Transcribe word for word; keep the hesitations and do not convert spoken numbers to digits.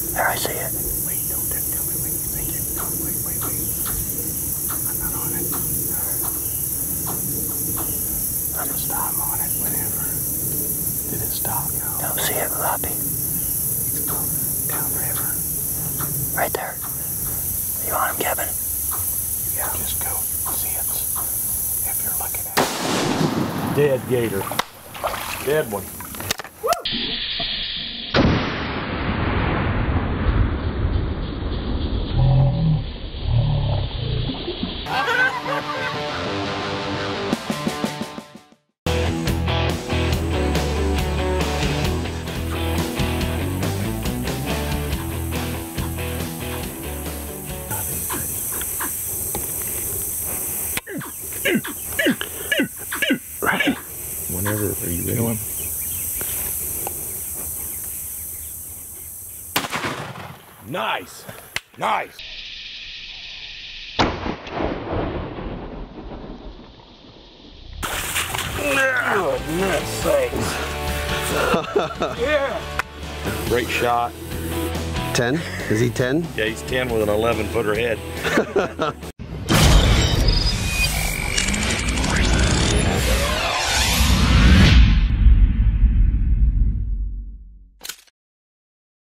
There, I see it. Wait, don't tell me when you think it. No, wait, wait, wait. I'm not on it. I'm gonna stop on it whenever. Did it stop? No. Don't see it, Floppy. It's going downriver. Right there. You on him, Kevin? Yeah, just go see it if you're looking at it. Dead gator. Dead one. Ready? Whenever, are you ready? Nice! Nice! Goodness sakes. Yeah! Great shot. ten? Is he ten? Yeah, he's ten with an eleven footer head.